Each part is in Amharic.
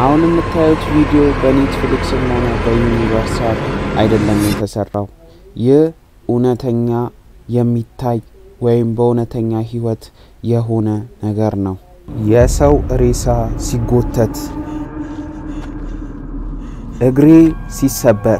አሁን የምታዩት ቪዲዮ በኔትፍሊክስ እና በዩኒቨርሳል አይደለም የተሰራው የኡነተኛ የሚታይ ወይም በኡነተኛ ህይወት የሆነ ነገር ነው የሰው ሬሳ ሲጎተት እግሬ ሲሰበር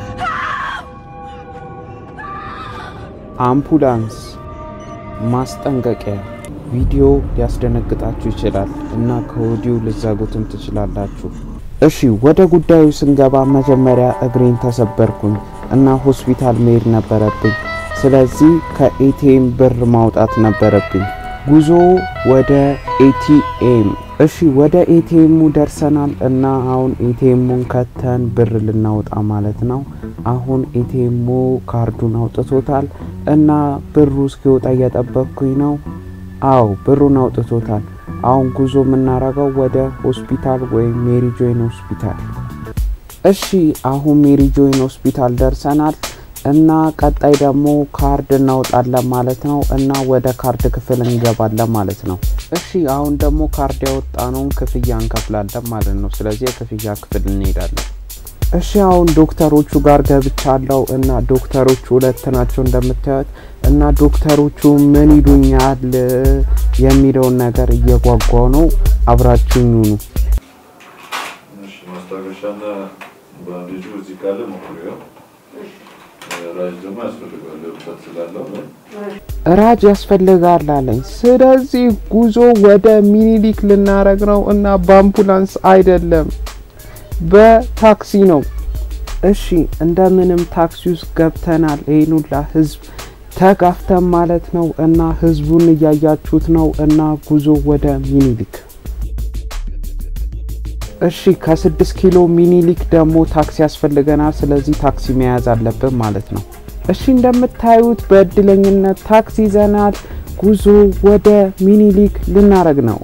አምቡላንስ ማስጠንቀቂያ ቪዲዮ ሊያስደነግጣችሁ ይችላል እና ከወዲው ልዛጉትም ትችላላችሁ እሺ ወደ ጉዳዩ ስንገባ መጀመሪያ እግሬን ተሰበርኩኝ እና ሆስፒታል መሄድ ነበረብኝ ስለዚህ ከኤቲኤም ብር ማውጣት ነበረብኝ ጉዞ ወደ ኤቲኤም እሺ ወደ ኤቲኤሙ ደርሰናል እና አሁን ኤቲኤሙን ከተን ብር ልናወጣ ማለት ነው አሁን ኤቲኤሙ ካርዱን አውጥቶታል እና ብሩ እስኪወጣ እየጠበቅኩኝ ነው አው ብሩን አውጥቶታል አሁን ጉዞ ምናረጋው ወደ ሆስፒታል ወይ ሜሪ ጆይን ሆስፒታል እሺ አሁን ሜሪ ጆይን ሆስፒታል ደርሰናል እና ቀጣይ ደግሞ ካርድ እናውጣለን ማለት ነው እና ወደ ካርድ ክፍል እንገባለን ማለት ነው እሺ አሁን ደግሞ ካርድ ያወጣነውን ክፍያ እንከፍላለን ማለት ነው ስለዚህ የክፍያ ክፍል እንሄዳለን እሺ አሁን ዶክተሮቹ ጋር ገብቻለሁ እና ዶክተሮቹ ሁለት ናቸው እንደምታዩት እና ዶክተሮቹ ምን ይሉኛል የሚለው ነገር እየጓጓው ነው አብራችሁኝ ሁኑ እሺ ማስታገሻና ባንዲጁ እዚህ ካለ ሞክሪው ራጅ ደግሞ ያስፈልጋል ለውጣት ስላለው ራጅ ያስፈልጋል አለኝ ስለዚህ ጉዞ ወደ ሚኒሊክ ልናረግ ነው እና በአምቡላንስ አይደለም በታክሲ ነው እሺ እንደምንም ታክሲ ውስጥ ገብተናል ይሄኑላ ህዝብ ተጋፍተን ማለት ነው እና ህዝቡን ያያችሁት ነው እና ጉዞ ወደ ሚኒሊክ እሺ ከ6 ኪሎ ሚኒሊክ ደግሞ ታክሲ ያስፈልገናል ስለዚህ ታክሲ መያዝ አለብን ማለት ነው እሺ እንደምታዩት በእድለኝነት ታክሲ ይዘናል ጉዞ ወደ ሚኒሊክ ልናረግ ነው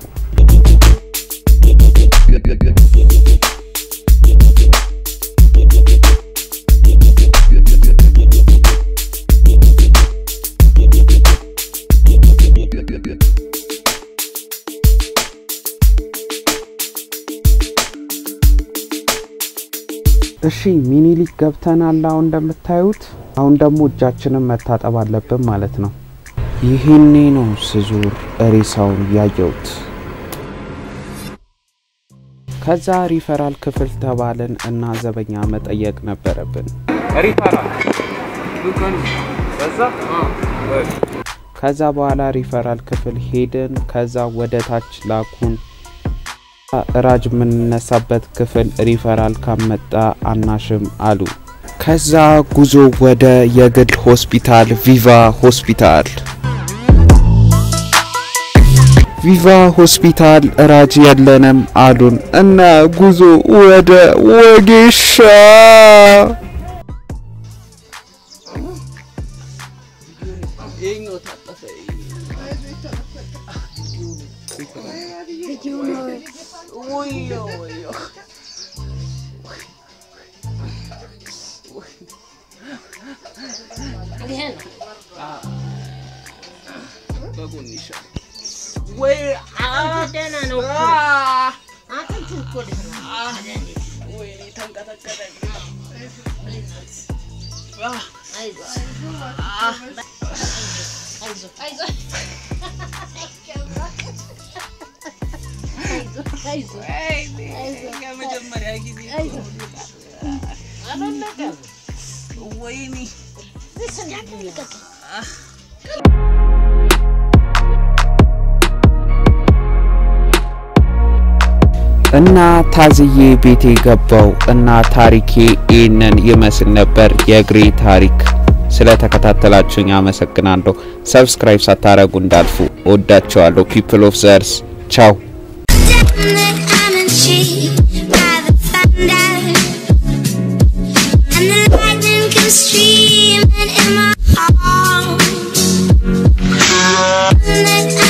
እሺ ሚኒሊክ ገብተናል አሁን እንደምታዩት አሁን ደግሞ እጃችንን መታጠብ አለብን ማለት ነው ይሄኔ ነው ስዙር ሬሳውን ያየውት ከዛ ሪፈራል ክፍል ተባለን እና ዘበኛ መጠየቅ ነበረብን ሪፈራል ዱካን ከዛ በኋላ ሪፈራል ክፍል ሄደን ከዛ ወደ ታች ላኩን ራጅ ምንነሳበት ክፍል ሪፈራል ካመጣ አናሽም አሉ ከዛ ጉዞ ወደ የግል ሆስፒታል ቪቫ ሆስፒታል ራጅ የለንም አሉን እና ጉዞ ወደ ወጌሻ Wait, then I know. I think you could. Wait, እና ታዝዬ ቤቴ ገባው እና ታሪኬ ይሄንን ይመስል ነበር የግሬ ታሪክ ስለተከታተላችሁኝ አመሰግናለሁ ሰብስክራይብ ሳታረጉ እንዳልፉ ወዳችኋለሁ people of Zeus ciao streaming in my heart